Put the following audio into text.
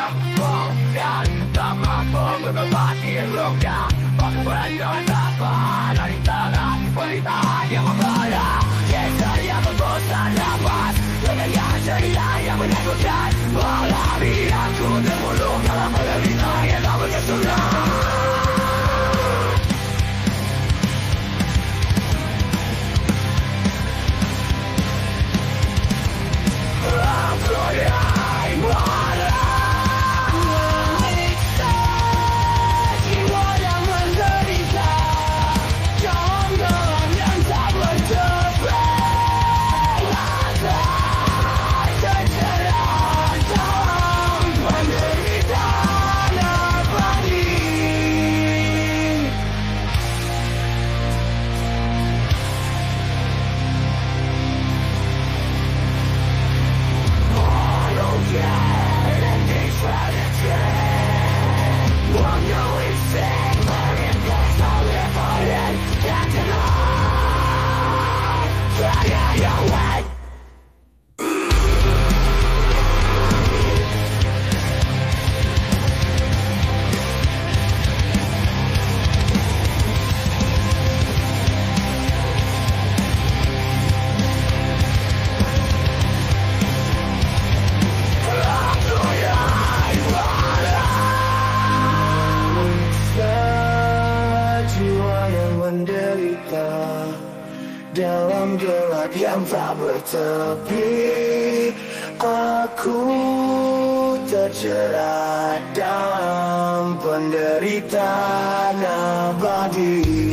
dan tak mampu mengobati luka. Waktu berjalan tanpa dari tengah penderitaan yang membara. Kisah yang membosan dapat dengan cerita yang menakutkan. Alami aku termulung dalam penderitaan yang tak berkesudahan. Dalam gelap yang tak bertepi, aku terjerat dalam penderitaan abadi.